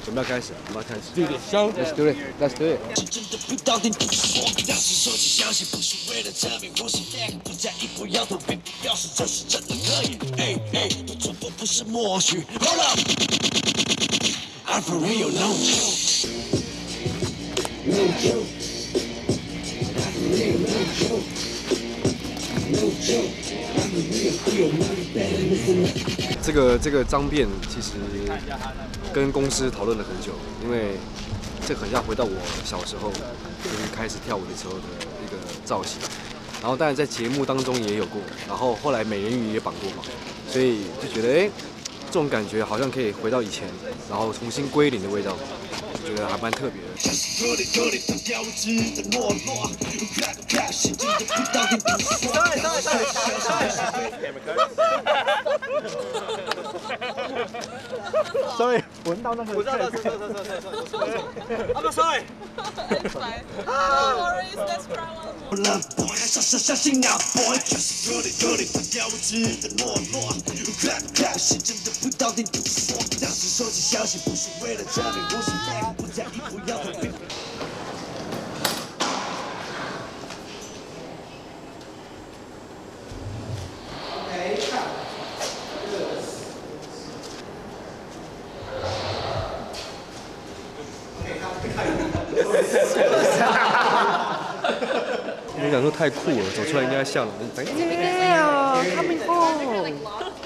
准备要开始了，我们要开始。 有点香。 Let's do it. Let's do it. 这个脏辫其实跟公司讨论了很久，因为这很像回到我小时候就是开始跳舞的时候的一个造型。然后当然在节目当中也有过，然后后来美人鱼也绑过嘛，所以就觉得这种感觉好像可以回到以前，然后重新归零的味道，觉得还蛮特别的。Sorry， 闻到那个。我知道。I'm sorry. It's fine. No worries, let's try one more. 我想说太酷了，走出来应该像了。Coming home。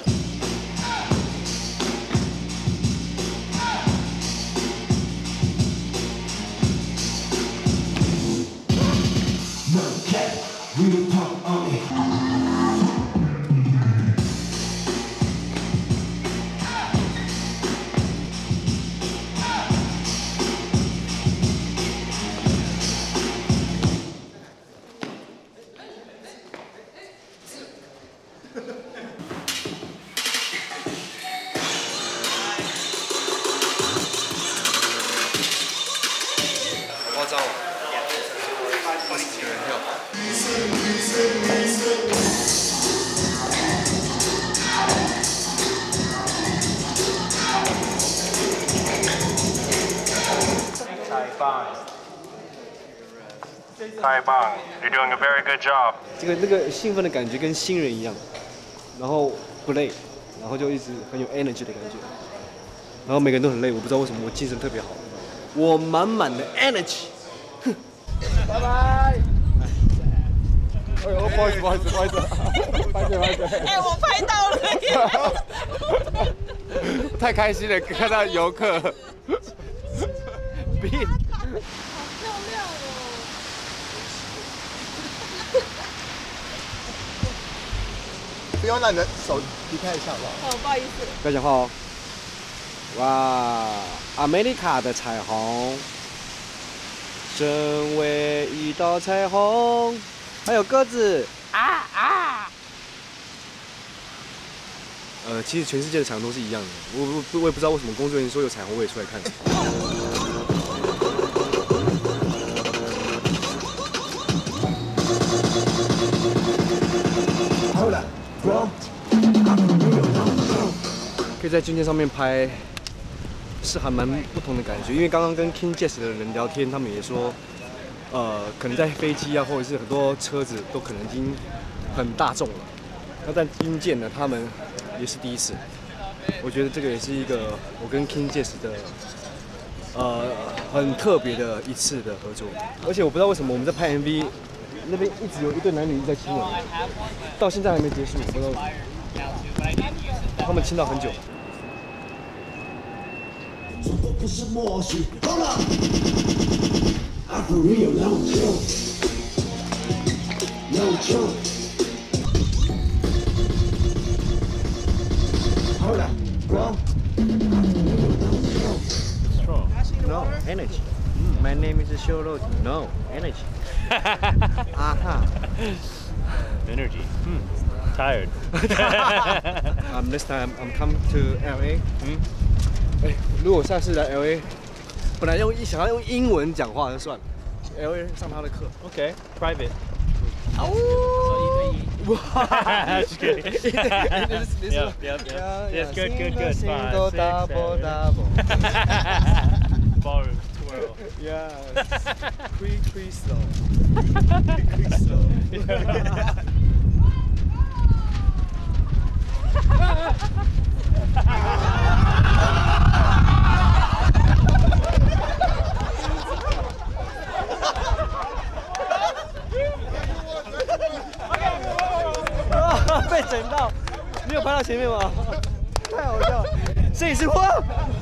夸张哦，20几个人跳。 太棒 ！You're doing a very good job。 那个兴奋的感觉跟新人一样，然后不累，然后就一直很有 energy 的感觉，然后每个人都很累，我不知道为什么我精神特别好，我满满的 energy。拜拜。哎呦，不好意思。 哎，我拍到了耶！ 太开心了，看到游客。比。 不用让你的手离开一下好不好？ 哦，不好意思。 不要讲话哦。哇，America 的彩虹，身为一道彩虹，还有鸽子啊！其实全世界的彩虹都是一样的，我也不知道为什么工作人员说有彩虹，我也出来看。好了。可以在军舰上面拍，是还蛮不同的感觉。因为刚刚跟 King Jazz 的人聊天，他们也说，可能在飞机啊，或者是很多车子都可能已经很大众了。那在军舰呢，他们也是第一次。我觉得这个也是一个我跟 King Jazz 的，很特别的一次的合作。而且我不知道为什么我们在拍 MV。那边一直有一对男女在亲吻，到现在还没结束，不知道他们亲到很久。不是默许，好了。好了 No energy. My name is Shoro. No energy. Aha. Energy. Tired. Next time I'm come to LA. 如果下次来 LA， 本来想要用英文讲话就算了 ，LA 上他的课。 Okay. Private. Oh. Just kidding. Yep. Yes, good. 5, 6, 7. Yeah. Pretty slow. Pretty slow. 被整到，你有拍到前面吗？太好笑了，摄影师哇！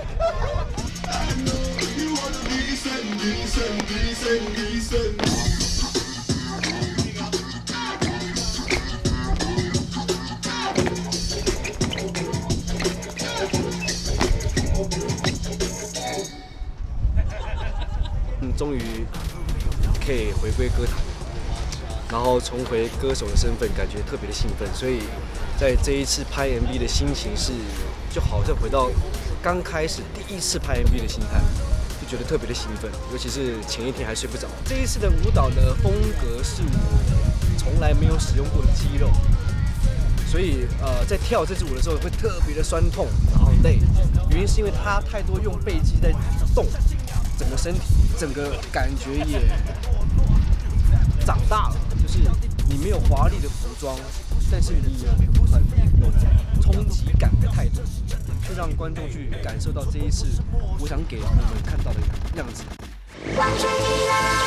终于可以回归歌坛。 然后重回歌手的身份，感觉特别的兴奋，所以在这一次拍 MV 的心情是，就好像回到刚开始第一次拍 MV 的心态，就觉得特别的兴奋，尤其是前一天还睡不着。这一次的舞蹈的风格是我从来没有使用过的肌肉，所以在跳这支舞的时候会特别的酸痛，然后累，原因是因为它太多用背肌在动，整个身体整个感觉也长大了。 就是你没有华丽的服装，但是你有很有冲击感的态度，去让观众去感受到这一次我想给你们看到的样子。